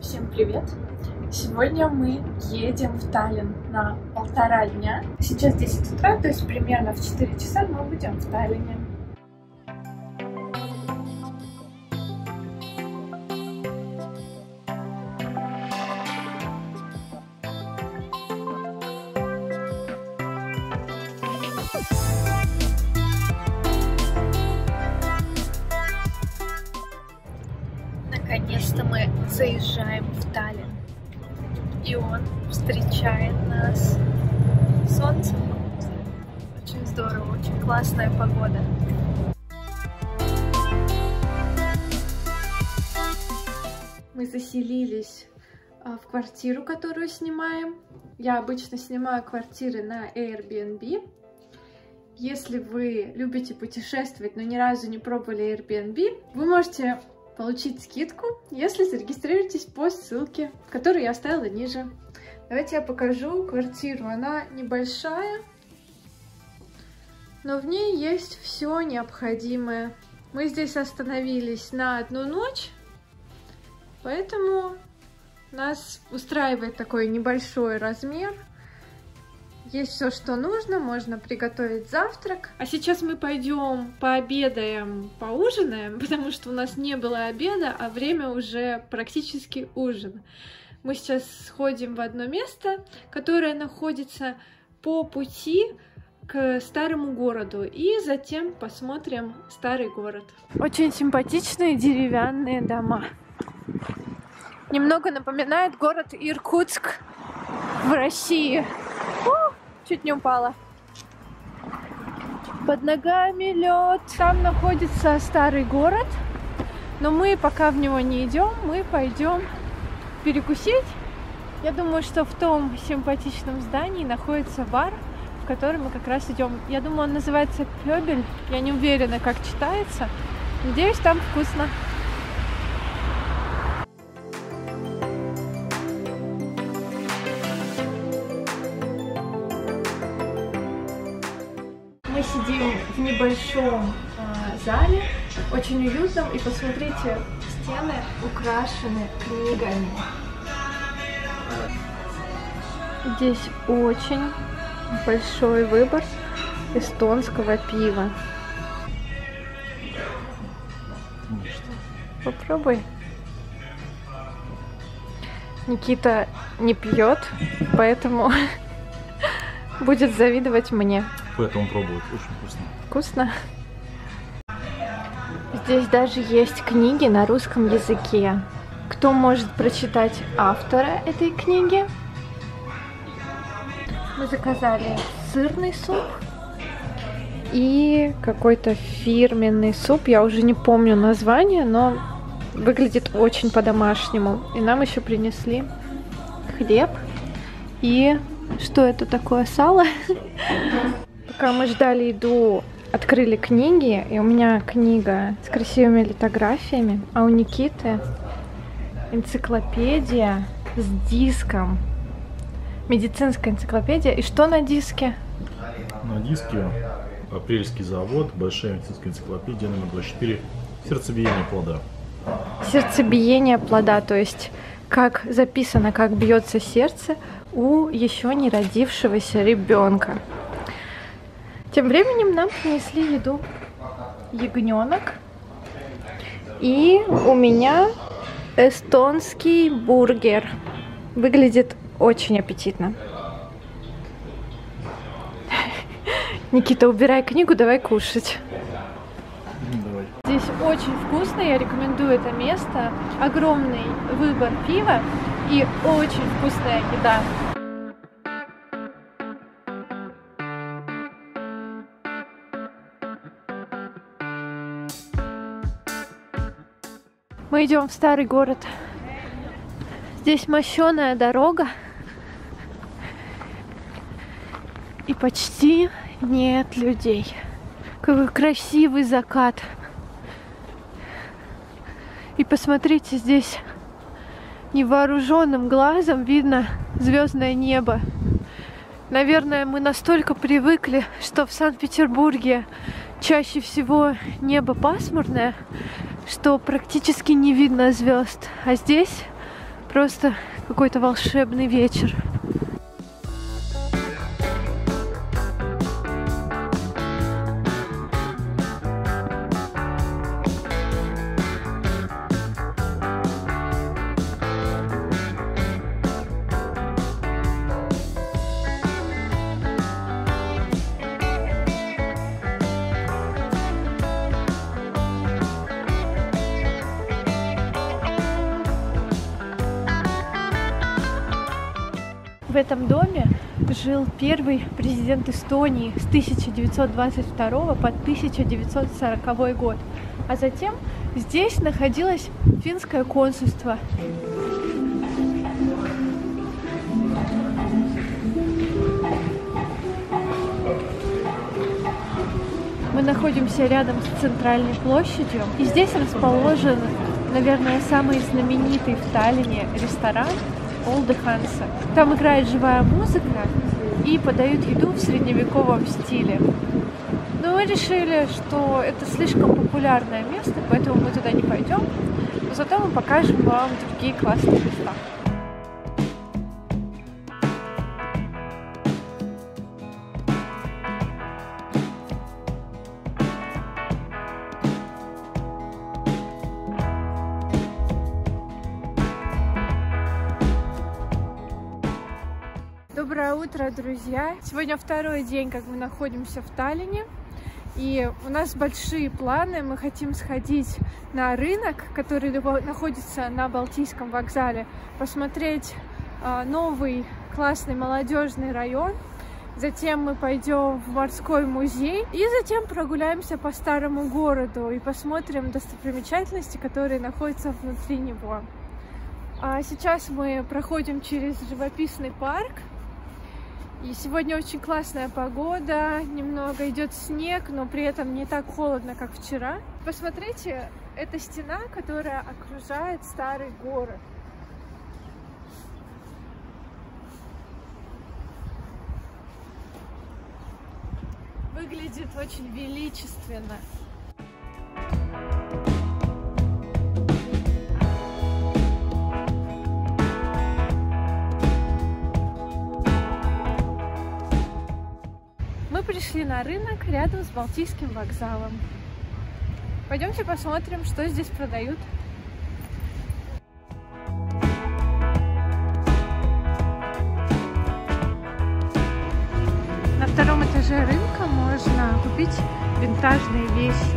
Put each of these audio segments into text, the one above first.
Всем привет! Сегодня мы едем в Таллин на 1,5 дня. Сейчас 10 утра, то есть примерно в 4 часа мы будем в Таллине. Наконец-то мы заезжаем в Таллин, и он встречает нас солнцем. Очень здорово, очень классная погода. Мы заселились в квартиру, которую снимаем. Я обычно снимаю квартиры на Airbnb. Если вы любите путешествовать, но ни разу не пробовали Airbnb, вы можете получить скидку, если зарегистрируетесь по ссылке, которую я оставила ниже. Давайте я покажу квартиру. Она небольшая, но в ней есть все необходимое. Мы здесь остановились на одну ночь, поэтому нас устраивает такой небольшой размер. Есть все, что нужно, можно приготовить завтрак. А сейчас мы пойдем пообедаем, поужинаем, потому что у нас не было обеда, а время уже практически ужин. Мы сейчас сходим в одно место, которое находится по пути к старому городу, и затем посмотрим старый город. Очень симпатичные деревянные дома. Немного напоминает город Иркутск в России. Чуть не упала. Под ногами лед. Там находится старый город, но мы пока в него не идем, мы пойдем перекусить. Я думаю, что в том симпатичном здании находится бар, в который мы как раз идем. Я думаю, он называется Пёбель. Я не уверена, как читается. Надеюсь, там вкусно. Мы сидим в небольшом зале, очень уютном, и посмотрите, стены украшены книгами. Здесь очень большой выбор эстонского пива. Попробуй. Никита не пьет, поэтому будет завидовать мне. Поэтому пробовать. Очень вкусно. Вкусно? Здесь даже есть книги на русском языке. Кто может прочитать автора этой книги? Мы заказали сырный суп и какой-то фирменный суп. Я уже не помню название, но выглядит очень по-домашнему. И нам еще принесли хлеб и... Что это такое? Сало? Пока мы ждали еду, открыли книги, и у меня книга с красивыми литографиями, а у Никиты энциклопедия с диском. Медицинская энциклопедия. И что на диске? На диске Апрельский завод, большая медицинская энциклопедия номер 24, сердцебиение плода. Сердцебиение плода, то есть как записано, как бьется сердце у еще не родившегося ребенка. Тем временем нам принесли еду. Ягненок. И у меня эстонский бургер. Выглядит очень аппетитно. Никита, убирай книгу, давай кушать. Давай. Здесь очень вкусно, я рекомендую это место. Огромный выбор пива и очень вкусная еда. Мы идем в старый город. Здесь мощеная дорога. И почти нет людей. Какой красивый закат. И посмотрите, здесь невооруженным глазом видно звездное небо. Наверное, мы настолько привыкли, что в Санкт-Петербурге чаще всего небо пасмурное, что практически не видно звезд. А здесь Просто какой-то волшебный вечер. В этом доме жил первый президент Эстонии с 1922 по 1940 год. А затем здесь находилось финское консульство. Мы находимся рядом с центральной площадью. И здесь расположен, наверное, самый знаменитый в Таллине ресторан Олде Ханса. Там играет живая музыка и подают еду в средневековом стиле. Но мы решили, что это слишком популярное место, поэтому мы туда не пойдем. Но зато мы покажем вам другие классные места. Доброе утро, друзья! Сегодня второй день, как мы находимся в Таллине. И у нас большие планы. Мы хотим сходить на рынок, который находится на Балтийском вокзале, посмотреть новый классный молодежный район. Затем мы пойдем в морской музей и затем прогуляемся по старому городу и посмотрим достопримечательности, которые находятся внутри него. А сейчас мы проходим через живописный парк. И сегодня очень классная погода, немного идет снег, но при этом не так холодно, как вчера. Посмотрите, это стена, которая окружает старый город. Выглядит очень величественно. Мы пришли на рынок рядом с Балтийским вокзалом. Пойдемте посмотрим, что здесь продают. На втором этаже рынка можно купить винтажные вещи.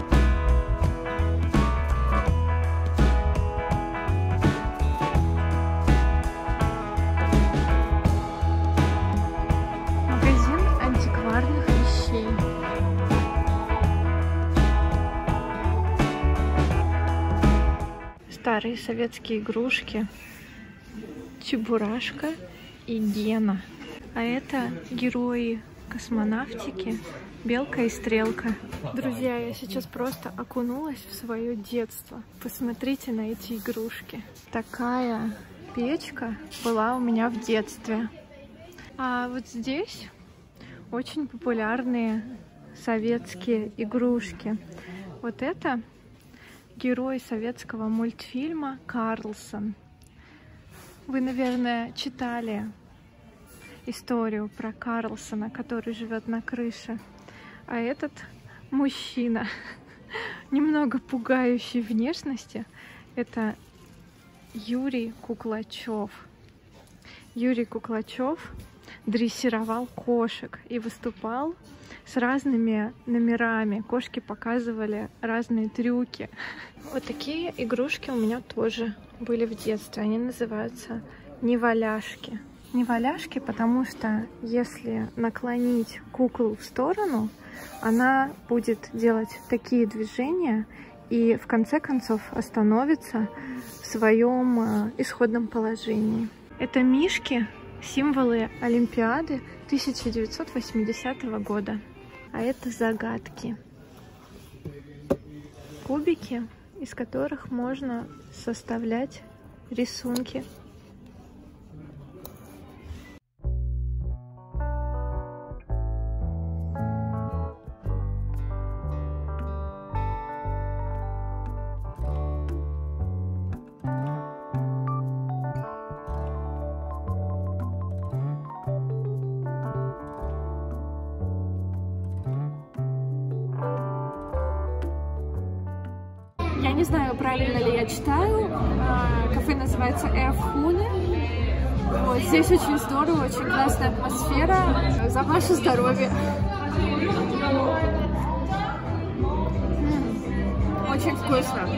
Старые советские игрушки, Чебурашка и Гена. А это герои космонавтики Белка и Стрелка. Друзья, я сейчас просто окунулась в свое детство. Посмотрите на эти игрушки. Такая печка была у меня в детстве. А вот здесь очень популярные советские игрушки. Вот это герой советского мультфильма Карлсон. Вы, наверное, читали историю про Карлсона, который живет на крыше. А этот мужчина, немного пугающей внешности, это Юрий Куклачев. Юрий Куклачев дрессировал кошек и выступал с разными номерами. Кошки показывали разные трюки. Вот такие игрушки у меня тоже были в детстве. Они называются неваляшки. Неваляшки, потому что если наклонить куклу в сторону, она будет делать такие движения и в конце концов остановится в своем исходном положении. Это мишки, символы Олимпиады 1980 года. А это загадки. Кубики, из которых можно составлять рисунки. знаю, правильно ли я читаю. Кафе называется Эфхуне. Вот, здесь очень здорово, очень классная атмосфера. За ваше здоровье. Очень вкусно.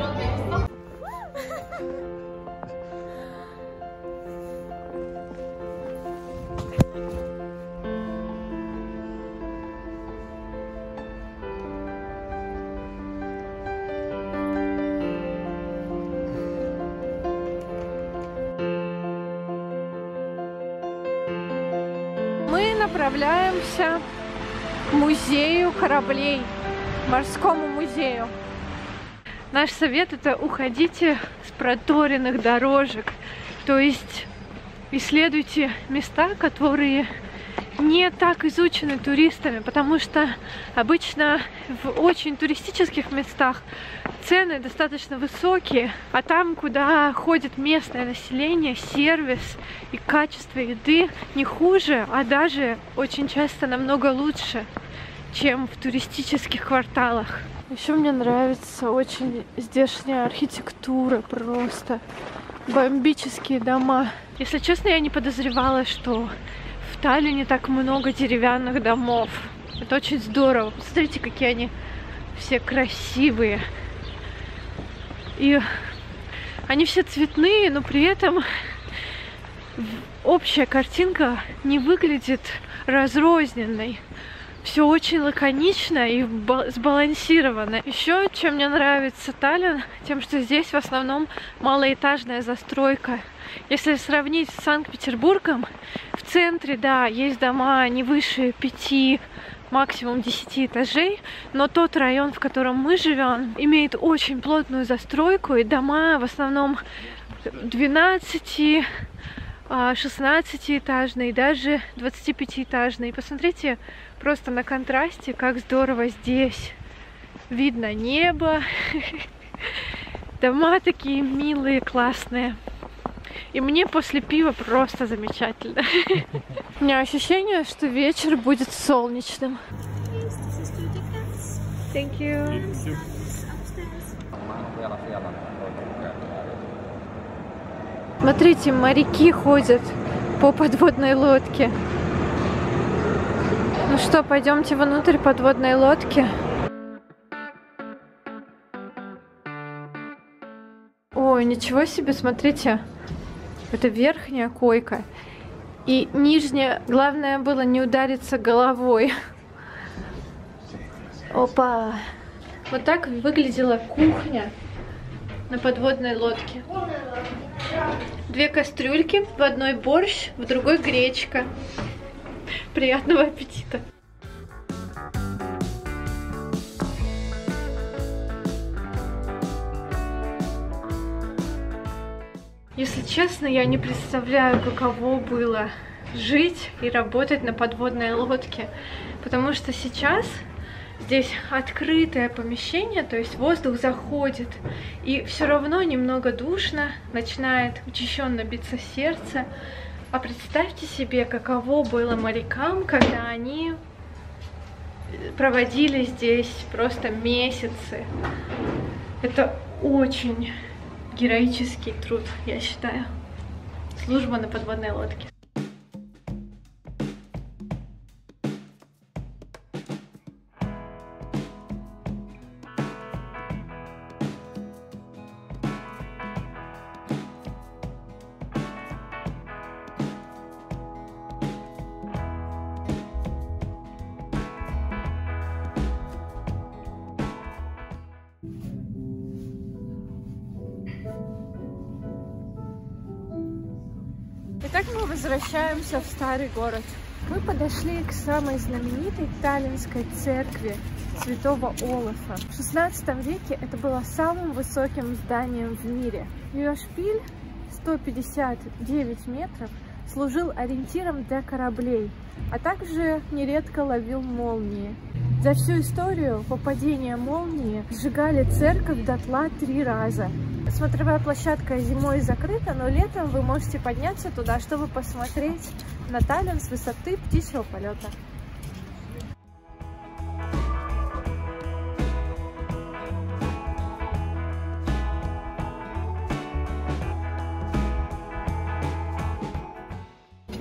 Мы направляемся к музею кораблей, морскому музею. Наш совет — это уходите с проторенных дорожек, то есть исследуйте места, которые не так изучены туристами, потому что обычно в очень туристических местах цены достаточно высокие, а там, куда ходит местное население, сервис и качество еды не хуже, а даже очень часто намного лучше, чем в туристических кварталах. Еще мне нравится очень здешняя архитектура, просто бомбические дома. Если честно, я не подозревала, что в Таллине так много деревянных домов. Это очень здорово. Посмотрите, какие они все красивые. И они все цветные, но при этом общая картинка не выглядит разрозненной. Все очень лаконично и сбалансировано. Еще чем мне нравится Таллин, тем, что здесь в основном малоэтажная застройка. Если сравнить с Санкт-Петербургом, в центре, да, есть дома не выше 5, максимум 10 этажей, но тот район, в котором мы живем, имеет очень плотную застройку, и дома в основном 12, 16-этажные, даже 25-этажные. Посмотрите просто на контрасте, как здорово здесь. Видно небо, дома такие милые, классные. И мне после пива просто замечательно. У меня ощущение, что вечер будет солнечным. Thank you. Смотрите, моряки ходят по подводной лодке. Ну что, пойдемте внутрь подводной лодки. Ой, ничего себе, смотрите. Это верхняя койка. И нижняя, главное было не удариться головой. Опа! Вот так выглядела кухня на подводной лодке. 2 кастрюльки, в одной борщ, в другой гречка. Приятного аппетита! Если честно, я не представляю, каково было жить и работать на подводной лодке, потому что сейчас здесь открытое помещение, то есть воздух заходит, и все равно немного душно, начинает учащенно биться сердце. А представьте себе, каково было морякам, когда они проводили здесь просто месяцы. Это очень героический труд, я считаю. Служба на подводной лодке. Итак, мы возвращаемся в старый город. Мы подошли к самой знаменитой таллинской церкви Святого Олафа. В 16 веке это было самым высоким зданием в мире. Ее шпиль 159 метров служил ориентиром для кораблей, а также нередко ловил молнии. За всю историю попадения молнии сжигали церковь дотла 3 раза. Смотровая площадка зимой закрыта, но летом вы можете подняться туда, чтобы посмотреть на Таллин с высоты птичьего полета.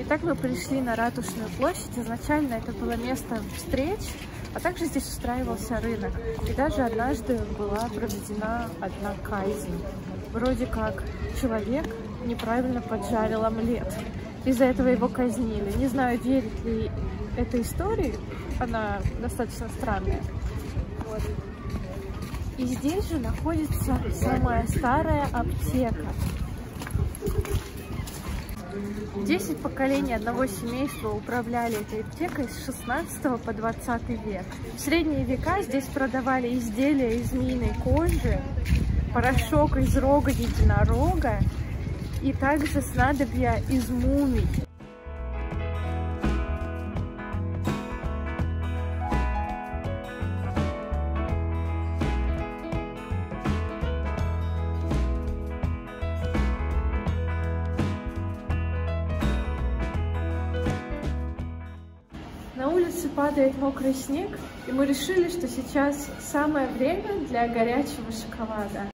Итак, мы пришли на Ратушную площадь. Изначально это было место встреч, а также здесь устраивался рынок. И даже однажды была проведена одна казнь. Вроде как человек неправильно поджарил омлет. Из-за этого его казнили. Не знаю, верит ли этой истории. Она достаточно странная. Вот. И здесь же находится самая старая аптека. 10 поколений одного семейства управляли этой аптекой с 16 по 20 век. В средние века здесь продавали изделия из змеиной кожи, порошок из рога единорога и также снадобья из мумий. На улице падает мокрый снег, и мы решили, что сейчас самое время для горячего шоколада.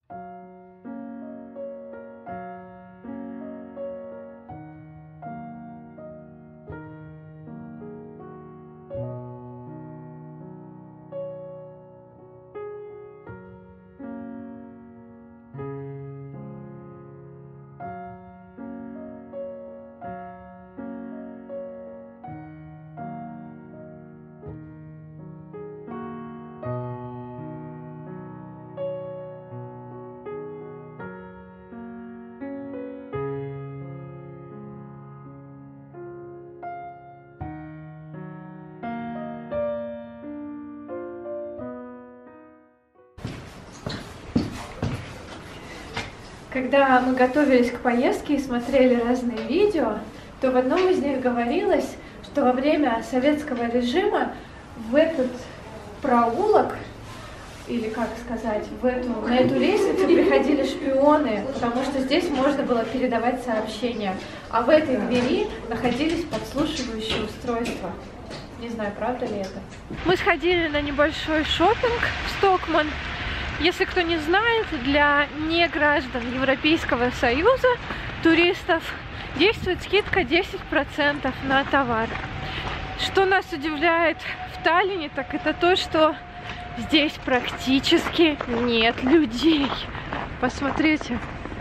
Когда мы готовились к поездке и смотрели разные видео, то в одном из них говорилось, что во время советского режима в этот проулок, или как сказать, на эту лестницу приходили шпионы, потому что здесь можно было передавать сообщения, а в этой двери находились подслушивающие устройства. Не знаю, правда ли это. Мы сходили на небольшой шопинг в Стокманн. Если кто не знает, для неграждан Европейского Союза, туристов, действует скидка 10% на товар. Что нас удивляет в Таллине, так это то, что здесь практически нет людей. Посмотрите.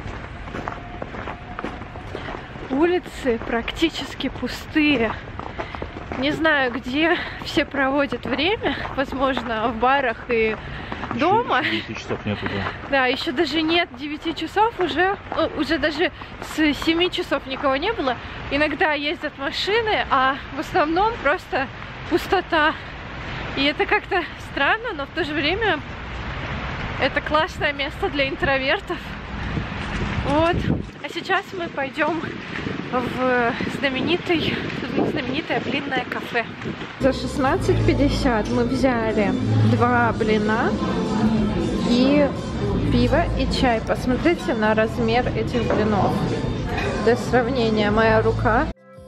Улицы практически пустые. Не знаю, где все проводят время. Возможно, в барах и дома. 9 часов нету, да. Да, еще даже нет 9 часов, уже даже с 7 часов никого не было. Иногда ездят машины, а в основном просто пустота. И это как-то странно, но в то же время это классное место для интровертов. Вот. А сейчас мы пойдем в знаменитое блинное кафе. За 16,50 мы взяли 2 блина и пиво и чай. Посмотрите на размер этих блинов. Для сравнения, моя рука.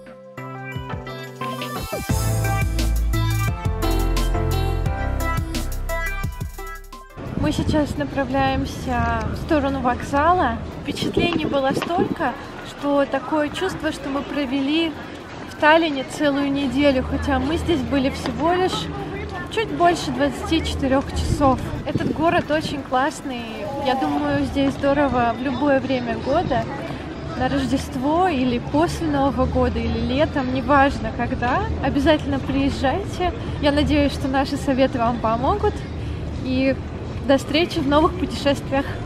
Мы сейчас направляемся в сторону вокзала. Впечатлений было столько, что такое чувство, что мы провели в Таллине целую неделю, хотя мы здесь были всего лишь чуть больше 24 часов. Этот город очень классный. Я думаю, здесь здорово в любое время года. На Рождество или после Нового года, или летом, неважно когда. Обязательно приезжайте. Я надеюсь, что наши советы вам помогут. И до встречи в новых путешествиях.